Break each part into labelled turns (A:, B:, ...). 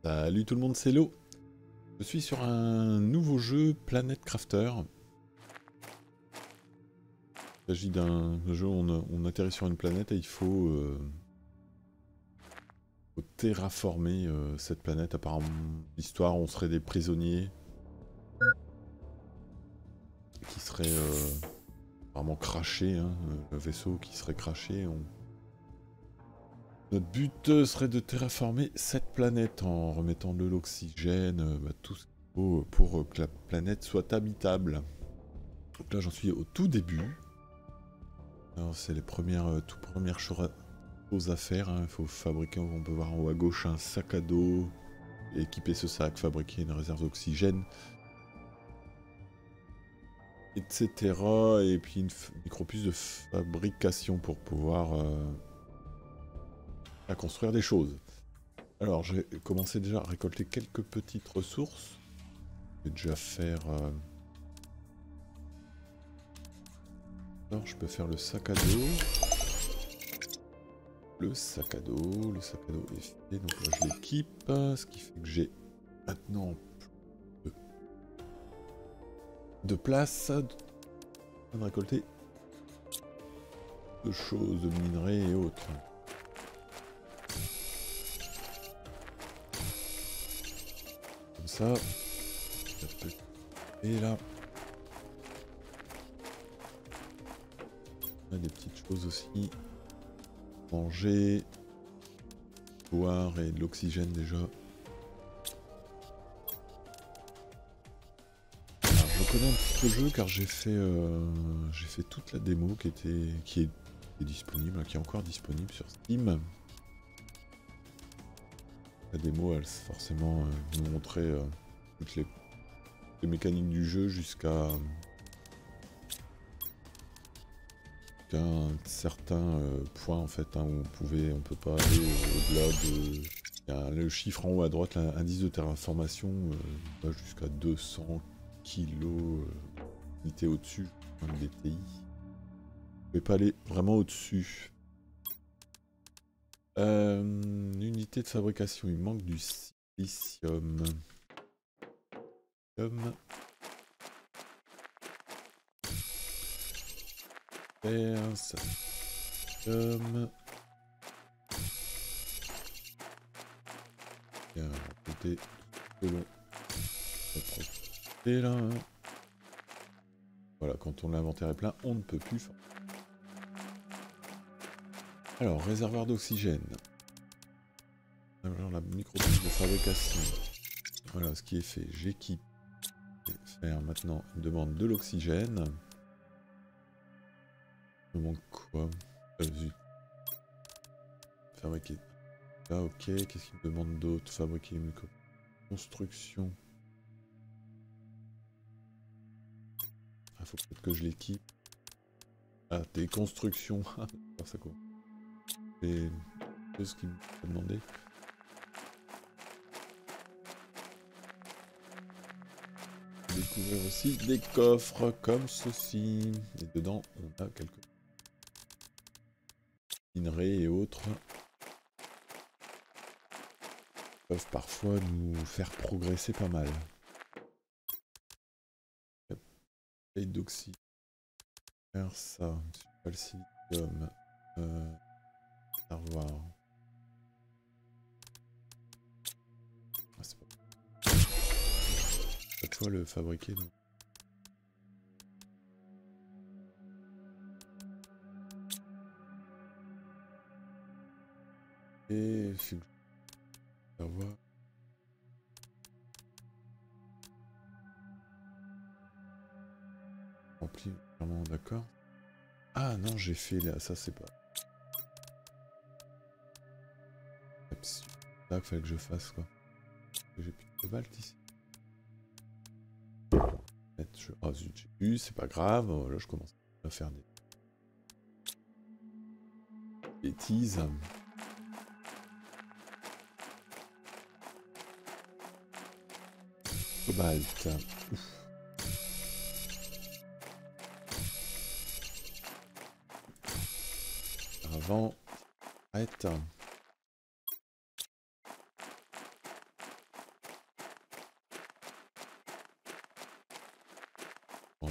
A: Salut tout le monde, c'est Lo. Je suis sur un nouveau jeu, Planet Crafter. Il s'agit d'un jeu où on atterrit sur une planète et il faut terraformer cette planète. Apparemment, l'histoire, on serait des prisonniers qui seraient apparemment crashés, hein, le vaisseau qui serait craché. Notre but serait de terraformer cette planète en remettant de l'oxygène, tout ce qu'il faut pour que la planète soit habitable. Donc là, j'en suis au tout début. Alors, c'est les toutes premières choses à faire. Il faut fabriquer, on peut voir en haut à gauche, un sac à dos. Équiper ce sac, fabriquer une réserve d'oxygène, etc. Et puis une micropuce de fabrication pour pouvoir construire des choses. Alors, j'ai commencé déjà à récolter quelques petites ressources. Je vais déjà faire... Alors, je peux faire le sac à dos. Le sac à dos est fait. Donc là, je l'équipe. Ce qui fait que j'ai maintenant plus de place. De récolter de choses, de minerais et autres. Comme ça. Et là. On a des petites choses aussi. Manger, boire et de l'oxygène déjà. Alors, je connais un petit peu le jeu car j'ai fait toute la démo qui est disponible, qui est encore disponible sur Steam. La démo, elle forcément nous montrait toutes les mécaniques du jeu jusqu'à un certain point en fait, hein, où on peut pas aller au-delà de... Il y a le chiffre en haut à droite, l'indice de terraformation va jusqu'à 200 kilos unité au-dessus, un DTI. Vous pouvez pas aller vraiment au-dessus. Unité de fabrication, il manque du silicium. Ça. Côté selon et là. Voilà, quand on l'inventaire est plein, on ne peut plus. Alors, réservoir d'oxygène. Alors, la micropuce de fabrication. Voilà ce qui est fait. J'équipe. Faire maintenant une demande de l'oxygène. Il me manque quoi? Zut. Fabriquer. Là, ok. Qu'est-ce qu'il me demande d'autre? Fabriquer une construction. Il faut peut-être que je l'équipe. Ah, des constructions. Ça quoi? C'est ce qu'il me demandait. Découvrir aussi des coffres comme ceci. Et dedans, on a quelques minerais et autres. Qui peuvent parfois nous faire progresser pas mal. Plate d'oxy. Faire ça. Pas le silicium. Réservoir. Ah, c'est pas toi le fabriquer, non? Et réservoir. Rempli, vraiment d'accord. Ah non, j'ai fait là, ça c'est pas. C'est ça qu'il fallait que je fasse quoi. J'ai plus de cobalt ici. Ah zut, j'ai eu, c'est pas grave. Là je commence à faire des bêtises. Cobalt. Ouf. Avant. Arrête.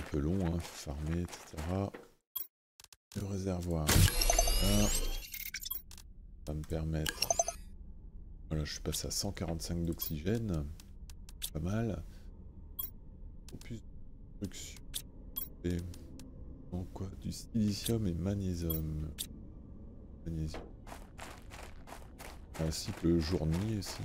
A: peu long, hein, farmer, etc. Le réservoir, là, va me permettre... Voilà, je suis passé à 145 d'oxygène, pas mal. Plus de construction. Et... Donc quoi? Du silicium et magnésium. Magnésium. Ainsi que le journier aussi.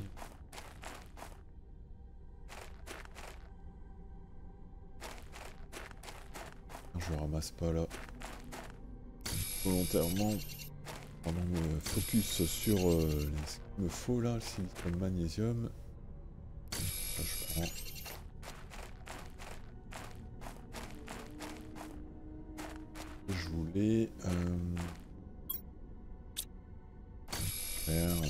A: Je ramasse pas là. Volontairement. Pendant me focus sur ce qu'il me faut là, le silicium magnésium. Là, je prends. Je voulais faire.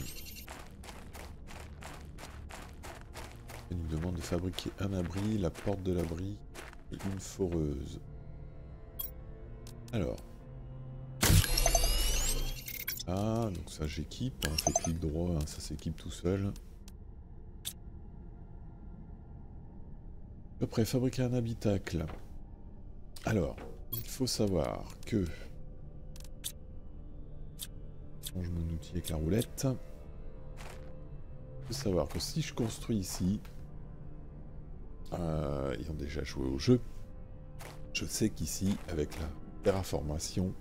A: Il nous demande de fabriquer un abri, la porte de l'abri et une foreuse. Alors. Ah, donc ça j'équipe, on fait clic droit, hein, ça s'équipe tout seul. Après, fabriquer un habitacle. Alors, il faut savoir que... Je change mon outil avec la roulette. Il faut savoir que si je construis ici, ayant déjà joué au jeu, je sais qu'ici, avec la terraformation,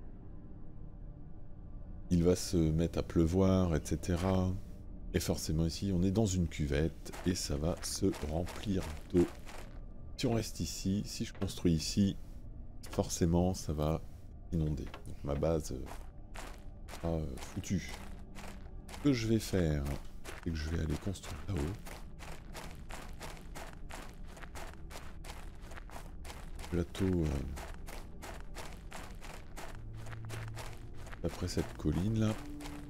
A: il va se mettre à pleuvoir, etc. Et forcément ici, on est dans une cuvette et ça va se remplir d'eau. Si on reste ici, si je construis ici, forcément ça va inonder. Donc ma base sera foutue. Ce que je vais faire, c'est que je vais aller construire là-haut. Plateau après cette colline là.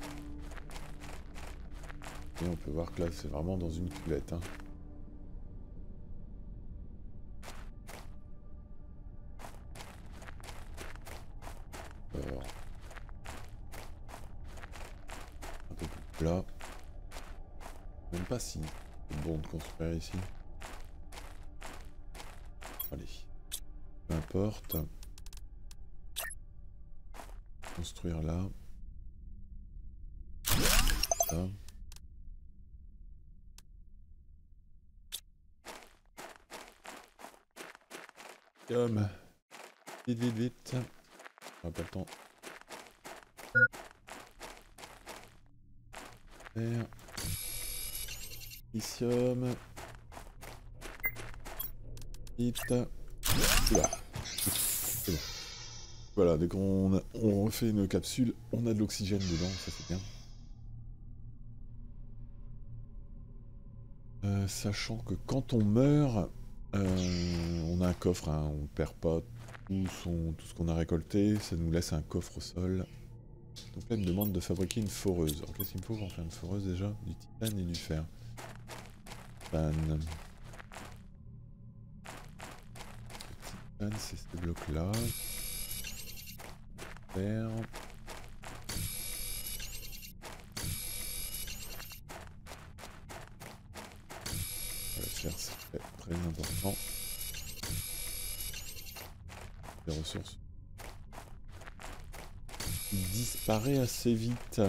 A: Et on peut voir que là c'est vraiment dans une cuvette. Hein. Alors, un peu plus plat. Même pas si c'est bon de construire ici. Allez. Peu importe. Construire là. Là. Comme. Vite, vite, vite. On n'a pas le temps. Faire. Silicium. Vite. Oula. C'est bon. Voilà, dès qu'on refait une capsule, on a de l'oxygène dedans, ça c'est bien. Sachant que quand on meurt, on a un coffre, hein, on ne perd pas tout ce qu'on a récolté, ça nous laisse un coffre au sol. Donc là il me demande de fabriquer une foreuse. Alors qu'est-ce qu'il me faut pour faire une foreuse déjà? Du titane et du fer. Titane. Le titane c'est ces blocs là. Fer. Le fer c'est très important. Les ressources. Il disparaît assez vite.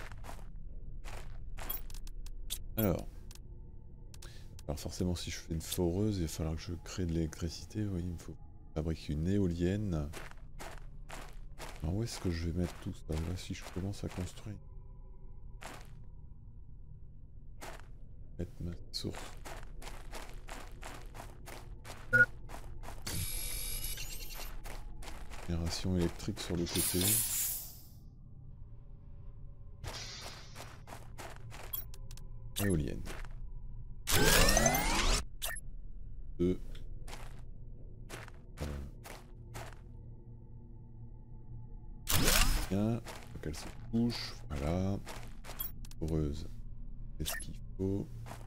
A: Alors forcément si je fais une foreuse, il va falloir que je crée de l'électricité. Oui, il me faut fabriquer une éolienne. Alors où est-ce que je vais mettre tout ça? Là si je commence à construire. Mettre ma source. Génération électrique sur le côté. Éolienne. 2. Bien. Faut qu'elle se couche. Voilà. Heureuse. Qu'est-ce qu'il faut?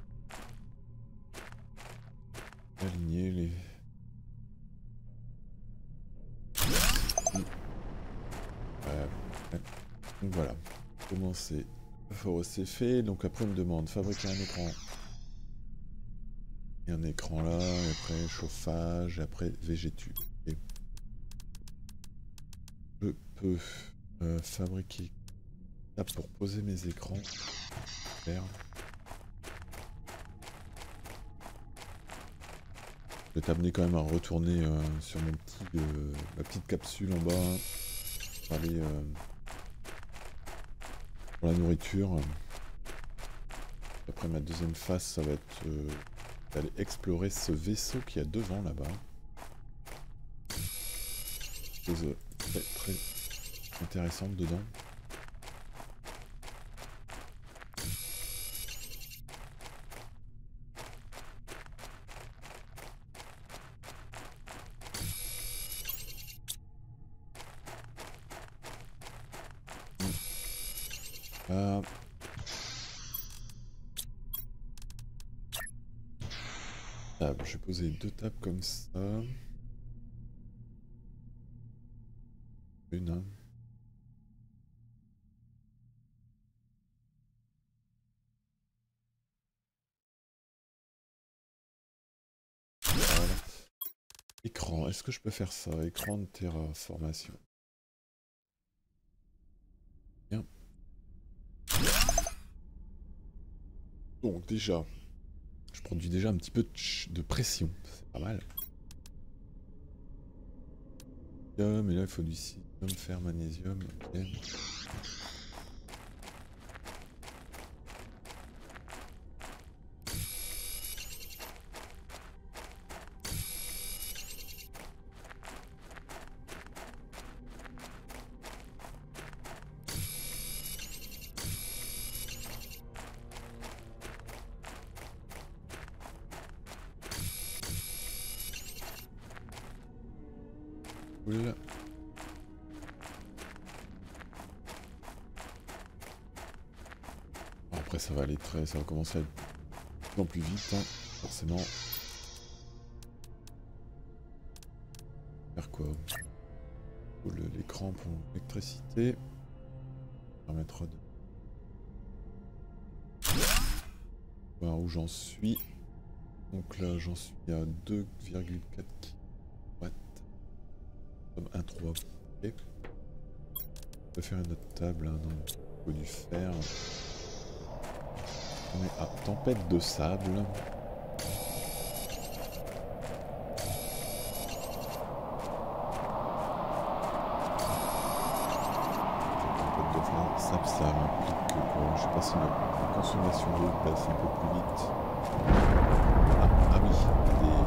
A: Aligner les... Donc voilà. Commencer. La forêt c'est fait. Donc après on me demande fabriquer un écran. Et un écran là, et après chauffage, et après végétu. Et je peux fabriquer ça pour poser mes écrans. Super. Je vais t'amener quand même à retourner sur mon petit, ma petite capsule en bas pour aller pour la nourriture. Après ma deuxième phase, ça va être d'aller explorer ce vaisseau qu'il y a devant là-bas. Chose très très intéressante dedans. Table. Je vais poser 2 tables comme ça. Une. Hein. Voilà. Écran. Est-ce que je peux faire ça? Écran de terraformation. Bien. Donc déjà, je produis déjà un petit peu de pression. C'est pas mal. Mais là, il faut du silicium, fer, magnésium. Ok. Cool. Après, ça va aller ça va commencer à être de plus en plus vite, hein, forcément. Faire quoi? L'écran pour l'électricité. Permettra de voir où j'en suis. Donc là, j'en suis à 2,4 kW. Comme 1,3. Ok. On peut faire une autre table, hein, non. Il faut du fer. On est à tempête de sable. Ça implique que quoi, je sais pas si la consommation d'eau passe un peu plus vite. Ah oui, il y a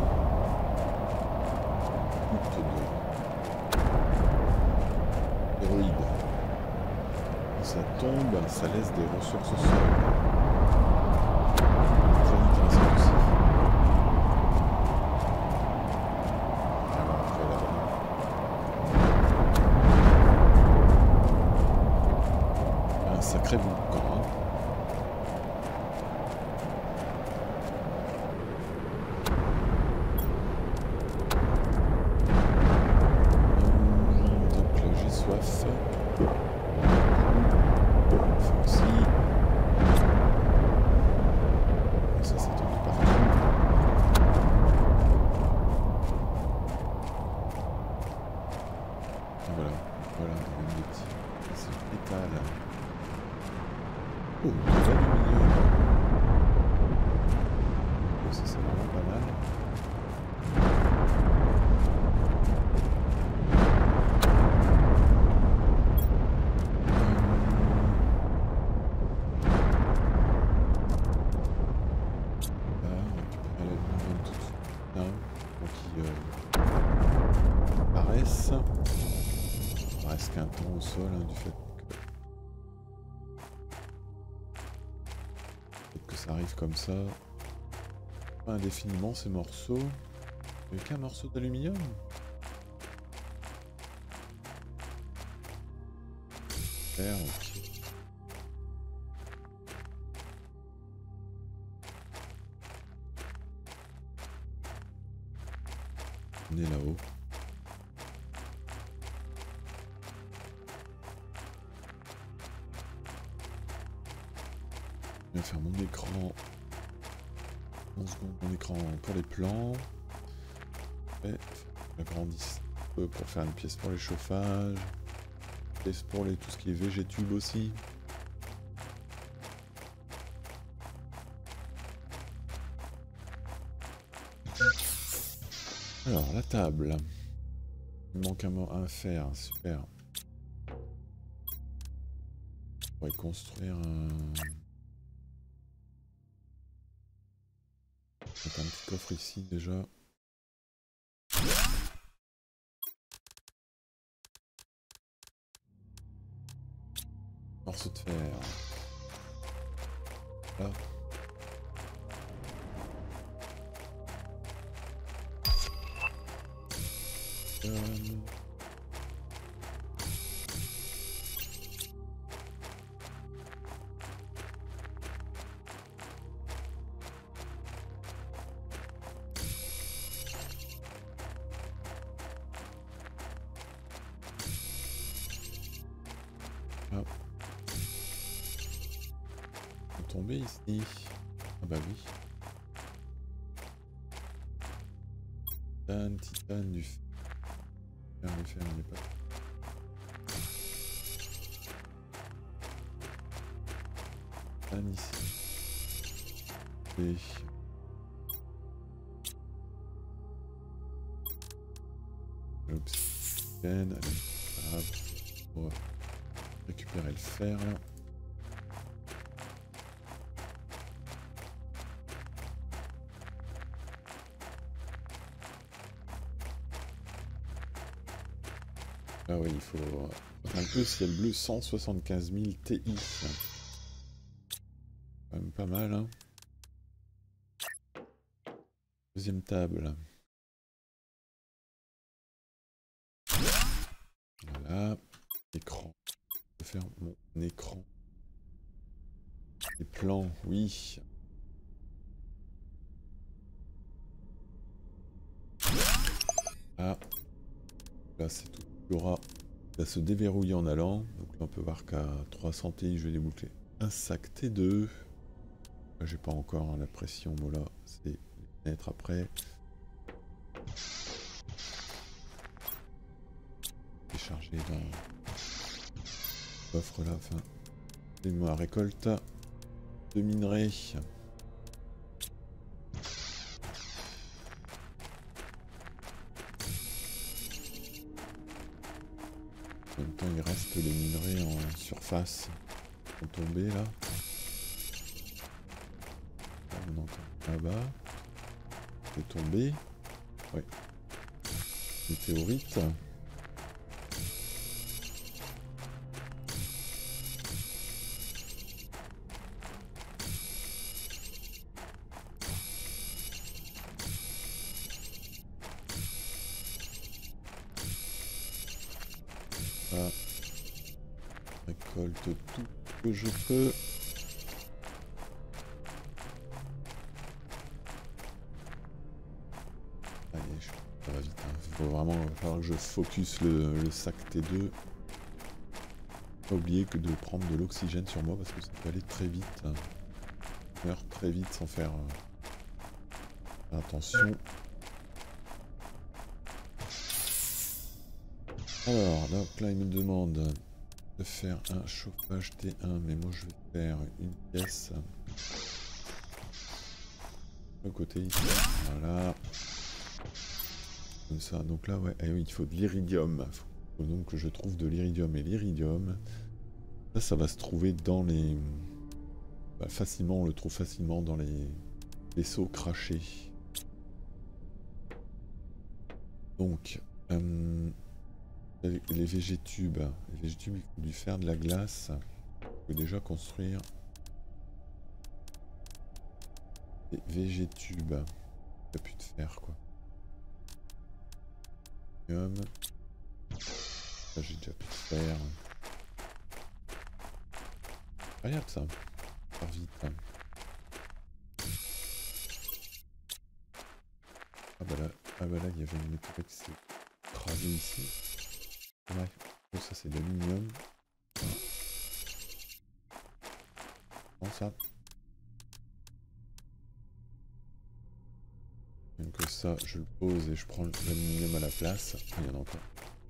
A: des gouttes d'héroïdes. Quand ça tombe, ça laisse des ressources au sol. Très intéressant aussi. Alors après là-bas. Un sacré volcan. Hein. Donc là j'ai soif. Aussi. Et ça tombe de partout. Et voilà, voilà, on a des petits pétales. Oh, de l'aluminium. Oh, ça c'est vraiment pas mal. Là, on récupère l'aluminium tout de suite. Hein, pour qu'il apparaisse. Il reste qu'un temps au sol, hein, du fait que ça arrive comme ça. Pas indéfiniment ces morceaux. Il n'y a qu'un morceau d'aluminium. Super, ok. On est là-haut. Je vais faire mon écran 11 secondes mon écran pour les plans. Et j'agrandisse un peu pour faire une pièce pour les chauffages. Une pièce pour tout ce qui est végétube aussi. Alors, la table. Il manque un mot à faire, super. On pourrait construire un... Mettre un petit coffre ici déjà. Morceau de fer. Là. Ah. On peut tomber ici. Ah bah oui. Titane, du fer. Le fer, il n'est pas. Titane ici. Et... l'obsidienne, allez, on va récupérer le fer là. Ah oui, il faut un peu ciel bleu 175 000 Ti. Quand même pas mal, hein. Deuxième table. Voilà. Écran. Je peux faire mon écran. Les plans, oui. Ah. Là, c'est tout. L'aura va se déverrouiller en allant. Donc là, on peut voir qu'à 300 Ti, je vais déboucler un sac T2. J'ai pas encore la pression, moi là, c'est les fenêtres après. Décharger dans le coffre là, enfin, c'est ma récolte de minerais. En même temps, il reste les minerais en surface qui sont tombés là. On entend là-bas. C'est tombé. Ouais. Météorite. Ah. Récolte tout ce que je peux. Allez, ça va vite. Hein. Il va falloir que je focus le sac T2. Pas oublier que de prendre de l'oxygène sur moi parce que ça peut aller très vite. Hein. On meurt très vite sans faire attention. Alors, donc là il me demande de faire un chauffage T1, mais moi je vais faire une pièce. Le côté ici, voilà. Comme ça, donc là, ouais, eh oui, il faut de l'iridium. Il faut donc que je trouve de l'iridium. Et l'iridium, ça va se trouver dans les... Bah, facilement, on le trouve facilement dans les vaisseaux crachés. Donc, les végétubes. Les végétubes, il faut du fer, de la glace. On peut déjà construire des végétubes. Il n'y a plus de fer, quoi. Là, j'ai déjà pu faire. Incroyable ça. Ça part vite. Ah bah là, il y avait une météorite qui s'est écrasée ici. Ouais, oh, ça c'est de l'aluminium. Comment ça? ça, je le pose et je prends l'aluminium à la place. Il y en a encore.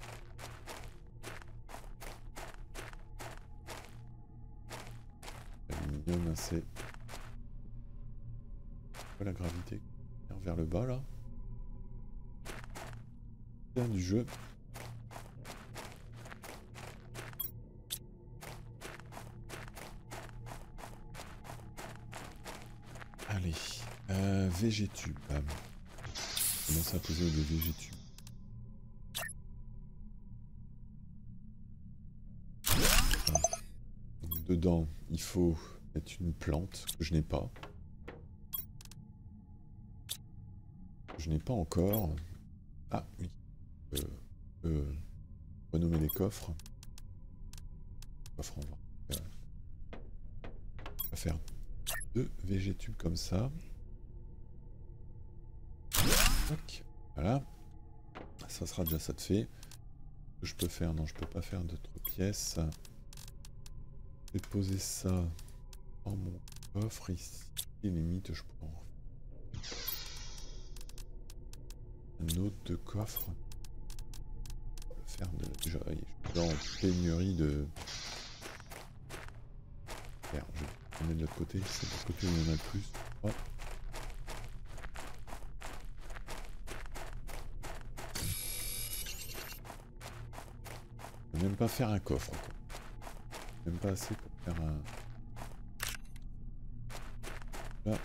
A: L'aluminium, c'est... la gravité vers le bas là. Bien du jeu. Allez, végétube. Commence à poser des végétubes. Donc, dedans, il faut mettre une plante que je n'ai pas. Je n'ai pas encore. Ah oui. Renommer les coffres. Coffre, on va faire 2 végétubes comme ça. Tac. Voilà. Ça sera déjà ça de fait. Ce que je peux faire, non, je peux pas faire d'autres pièces. Je vais poser ça dans mon coffre ici. Et limite, je peux en un autre de coffre. On va le faire déjà. Je suis en pénurie de. Merde, je vais prendre de l'autre côté. C'est de l'autre côté où il y en a le plus. Oh. Je peux même pas faire un coffre, quoi. Même pas assez pour faire un. Là.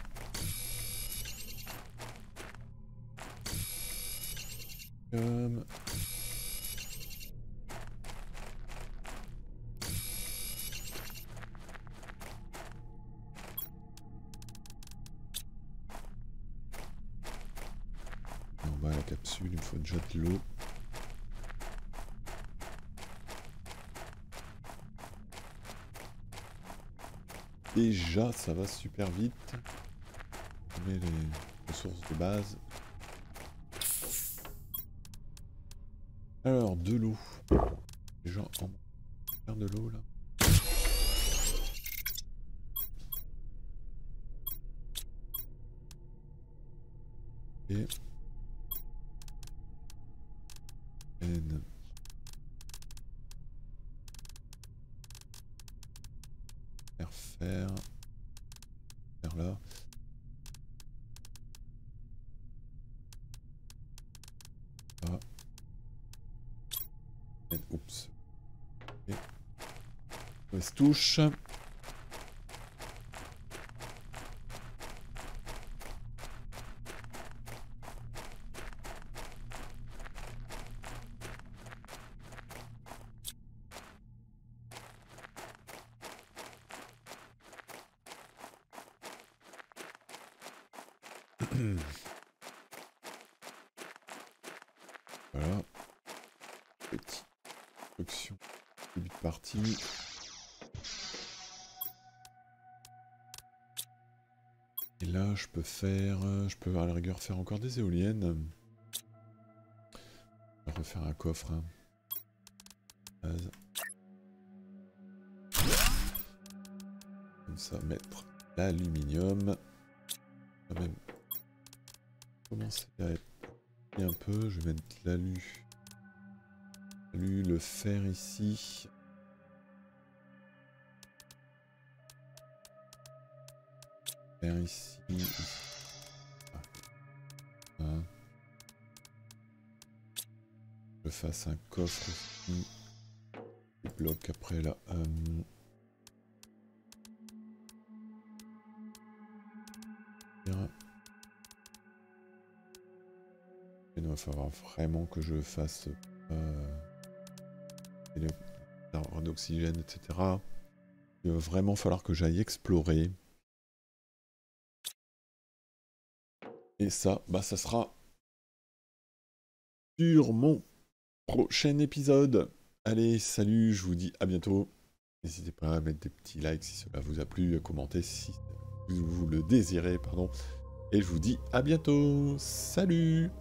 A: Comme... En bas la capsule, il me faut déjà de l'eau. Déjà, ça va super vite. On met les ressources de base. Alors, de l'eau. Déjà, on va faire de l'eau là. Et... N. Faire là. Ah. Et, oups. Et... mauvaise touche. Voilà. Petite option. Début de partie. Et là, je peux faire... Je peux à la rigueur faire encore des éoliennes. Je vais refaire un coffre. Hein. Comme ça, mettre l'aluminium. Quand même commencer à être un peu. Je vais mettre l'alu. Le fer ici. Fer ici. Hein. Je fasse un coffre ici. Les blocs après là. Il va falloir vraiment que je fasse d'oxygène, etc. Il va vraiment falloir que j'aille explorer. Et ça, bah ça sera sur mon prochain épisode. Allez, salut, je vous dis à bientôt. N'hésitez pas à mettre des petits likes si cela vous a plu, à commenter si vous le désirez, pardon. Et je vous dis à bientôt. Salut!